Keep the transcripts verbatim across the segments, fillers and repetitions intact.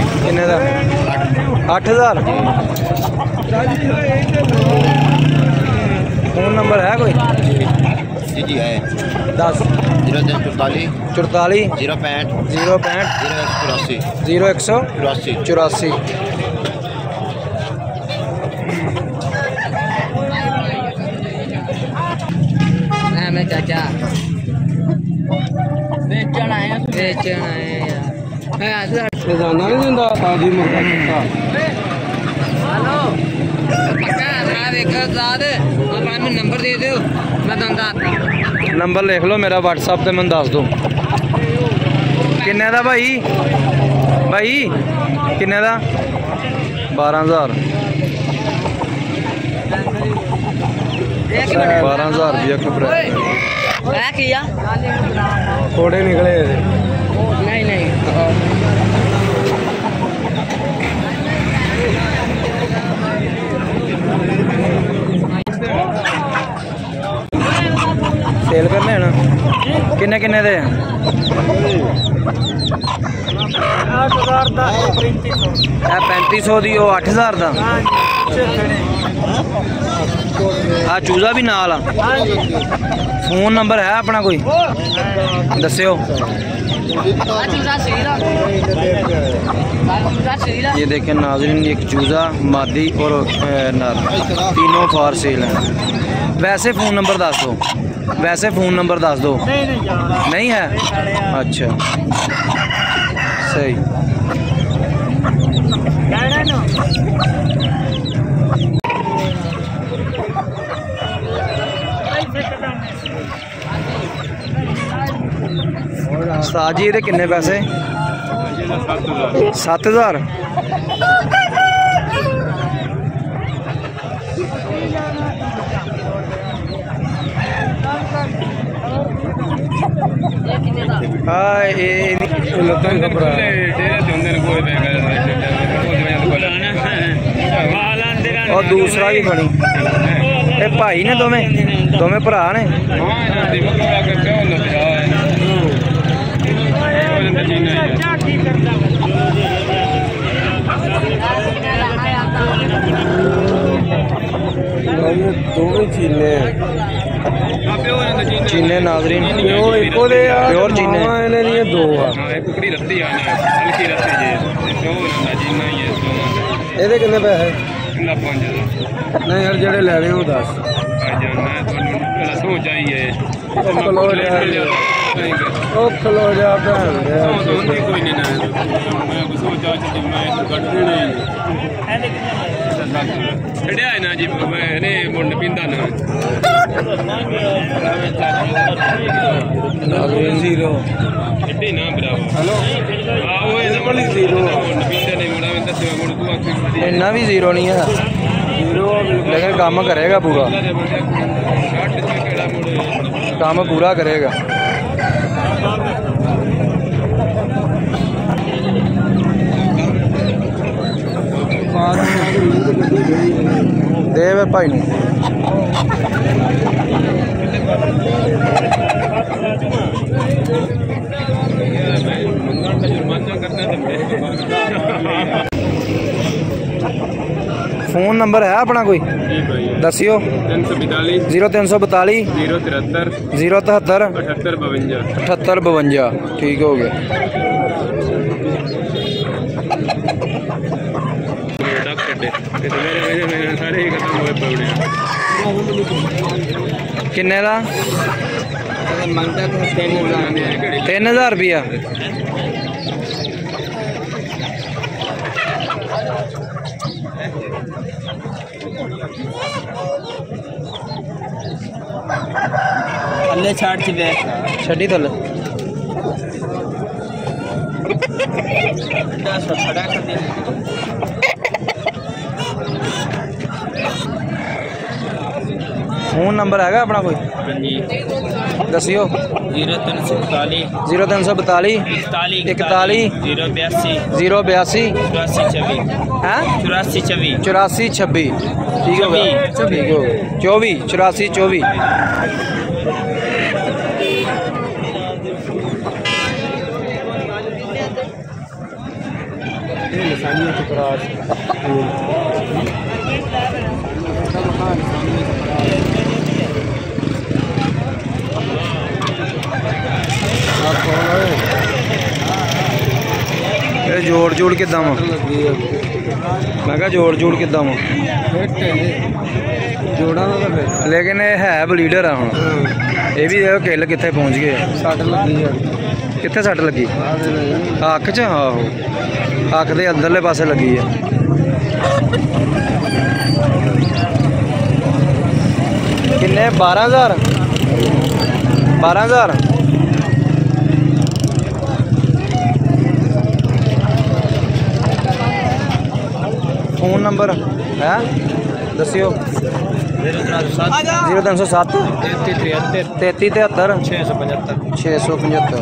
किन्ने दा? अठ हज़ार। फोन नंबर है कोई? जी जी है। दस जीरो तीन चौतालीस चौतालीस जीरो पैंठ जीरो पैंठ जीरो एक चौरासी जीरो एक सौ चौरासी चौरासी। मैं चाचा बेचन आए बेचन आए यार जाना नहीं दिंदा ताजी मुर्गा कुत्ता। हेलो पक्का मैं देखो साथ अपना मैं नंबर दे दो मैं दंदा नंबर लिख लो मेरा व्हाट्सएप पे मैं दस दो। किन्ने दा भाई? भाई किन्ने दा? बारह हज़ार। बारह हज़ार रुपया खबर किया थोड़े निकले नहीं नहीं सेल करने हैं ना। किन्ने किन्ने दे? पैंती सौ दी अठ हज़ार का। आ चूजा भी नाल आ। फोन नंबर है अपना कोई दस्यो। ये देखें नाज़रीन एक चूजा मादी और नर तीनों फार सेल हैं। वैसे फ़ोन नंबर दस दो। वैसे फ़ोन नंबर दस दो। नहीं है? अच्छा सही। उस्ताद जी ये किन्ने पैसे? सत्त हज़ार। और दूसरा भी बनी ये भाई ने दोवें दोवें भरा ने। चीने चीने नाज़रीन प्योर चीने दो ये कितने पैसे? नहीं यार जेड़े ले रहे हो दस खलो जा ना जी मैंने मुंड पींदा ना जीरो ना ब्रावो हेलो आओ जीरो इन्ना भी जीरो नहीं है लेकिन काम करेगा पूरा काम पूरा करेगा। देव भाई ने फोन नंबर है अपना कोई दसियो? जीरो तीन सौ बताली जीरो तिहत्तर जीरो तिहत्तर अठहत्तर बवंजा अठहत्तर बवंजा। ठीक हो गया। किन्ने दा? तीन हज़ार रुपया। थल्ले छाड़ चले छड़ी थल्ले फोन नंबर है अपना कोई दसियो? जीरो तीन सौ बताली जीरो तीन सौ बताली इकताली जीरो बयासी जीरो बयासी चौरासी छब्बीस है चौरासी छब्बीस चौरासी छब्बीस। ठीक हो गया। ठीक हो गया। चौबीस चौरासी चौबीस। ये जोड़ जोड़ किदा वा मैं क्या जोड़ जोड़ किदा वा लेकिन ये है ब्लीडर है हुण ये भी देखो किल कित्थे पहुंच गए सट लगी कित्थे सट लगी अख च आहो अख दे अंदरले पासे लगी है किन्ने बारह हज़ार बारह हज़ार फोन नंबर है दसियो जीरो तीन सौ सत्त तेती तिहत्तर छे सौ पचहत्तर छे सौ पचहत्तर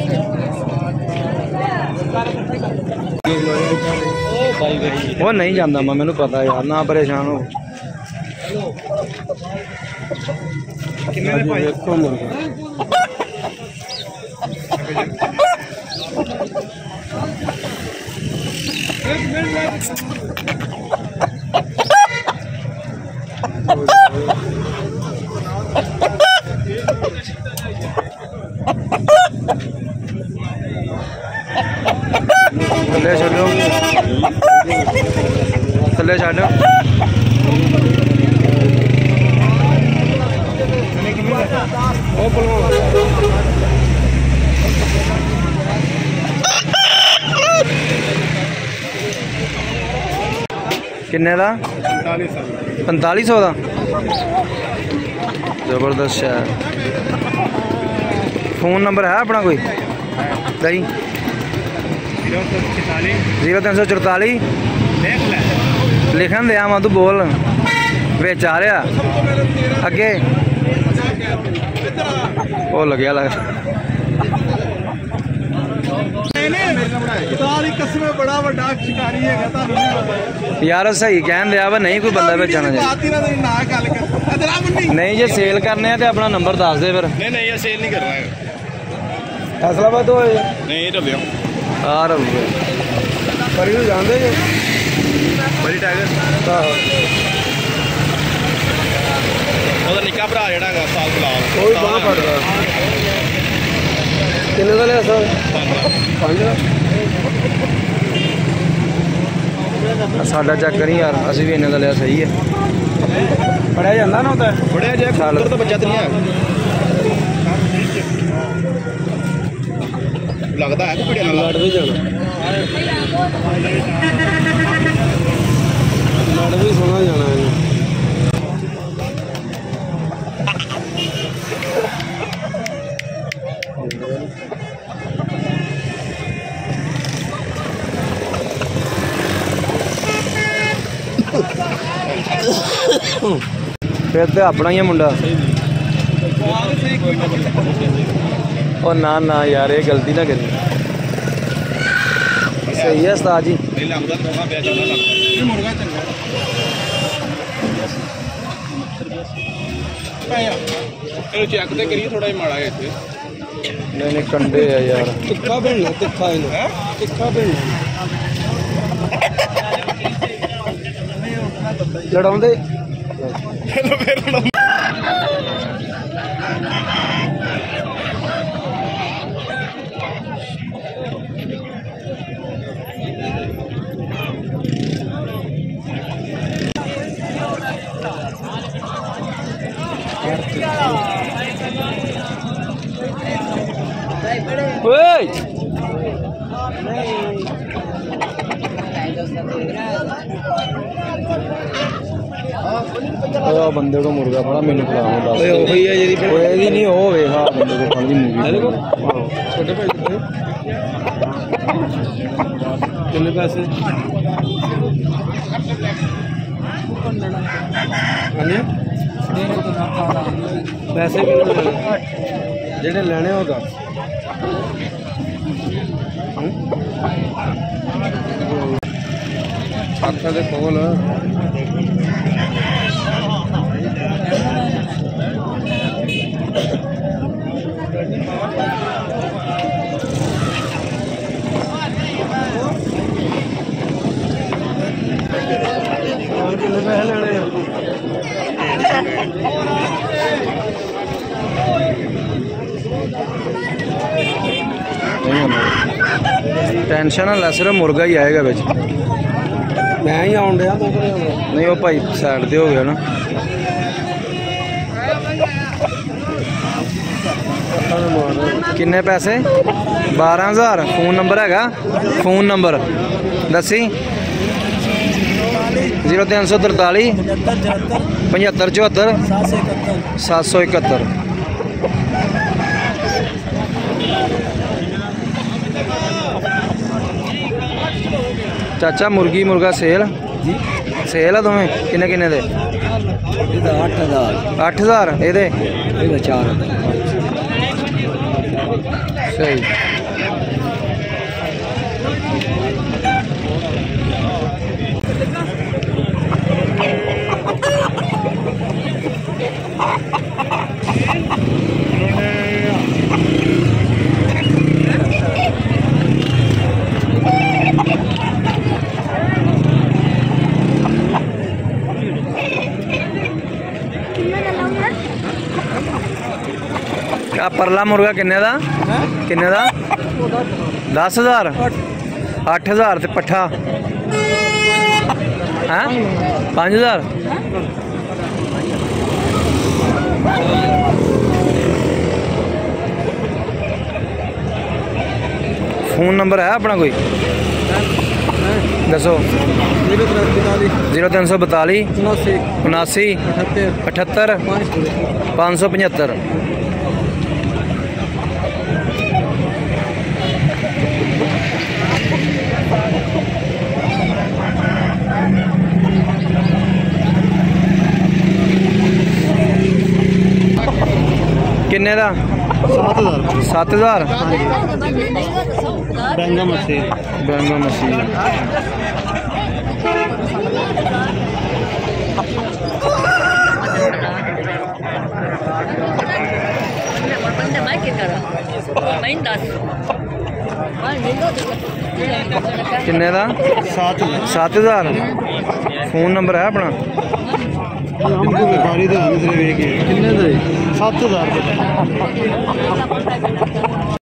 वो नहीं जाता मैं मैनू पता यार ना परेशान हो थले छो थले छो किन्ने का पैंताली सौ का जबरदस्त है। फोन नंबर है अपना कोई दई जीरो तीन सौ चौताली लिखन दिया मैं तू बोल बिच आ रहा अगे वो लग्या लग यार सही कहन दिया वा नहीं कोई बंदा बेचना चाहिए नहीं जे सेल करने तो अपना नंबर दस दे फिर नहीं नहीं ये सेल नहीं करना है फैसलाबाद हो नहीं रबिया आ रहा पर जानते जे बड़ी टाइगर ਉਹਦਾ ਨਿੱਕਾ ਭਰਾ ਜਿਹੜਾ ਹੈਗਾ ਸਾਲ ਫਿਲਹਾਲ ਕੋਈ ਬਾਹ ਫੜਦਾ ਕਿੰਨੇ ਦਾ ਲਿਆ ਸਰ ਪੰਜ ਸਾਡਾ ਚੱਕ ਨਹੀਂ ਯਾਰ ਅਸੀਂ ਵੀ ਇੰਨੇ ਦਾ ਲਿਆ ਸਹੀ ਹੈ ਫੜਿਆ ਜਾਂਦਾ ਨਾ ਉਹਦਾ ਫੜਿਆ ਜੇ ਕਬੂਤਰ ਤਾਂ ਬੱਚਾ ਤੇ ਨਹੀਂ ਹੈ ਲੱਗਦਾ ਹੈ ਕਿ ਫੜਿਆ ਨਾਲ ਲੜ ਵੀ ਜਾਣਾ ਲੜ ਵੀ ਸੋਹਣਾ ਜਾਣਾ ਇਹਨੂੰ फिर तो अपना ही है मुंडा और ना ना यार ये गलती ना करी सही है उस्ताद जी चलो चेक तो करिए थोड़ा माड़ा है इतने नहीं नहीं कंडे है यार तिखा भेजना तिखा तिखा भेजना लड़ाउंदे बंदे को मुर्गा फड़ा मैंने खिलाओ नहीं हो हाँ बंदे को फड़ी मुर्गी छोटे कितने पैसे पैसे जेडे लेने होगा अच्छा दे खोल टेंशन ना सिर्फ मुर्गा ही आएगा बिच मैं ही आउन दिया तो नहीं वो भाई साइड दे हो गया ना किन्ने पैसे बारह हज़ार फोन नंबर हैगा फोन नंबर दसी जीरो तीन सौ तरताली पचहत्तर चौहत्तर सात सौ इकहत्तर चाचा मुर्गी मुर्गा सेल सेल है तुम्हें किन्ने किन्ने दे अठ हज़ार अठ हज़ार ये चार सही क्या परला मुर्गा किन्ने दा किन्ने दा दस हज़ार अठ हज़ार ते पट्ठा हैं पाँच हज़ार फोन नंबर है अपना कोई दसो जीरो तीन सौ बताली उनासी अठहत्तर पाँच सौ पचहत्तर किन्ने दा सात हज़ार सत्त हज़ार बैंगा मछली बैंगा मछली किन्ने दा सात सत्त हज़ार फोन नंबर है अपना हमको व्यापारी तो किन्ने दे सत्त हज़ार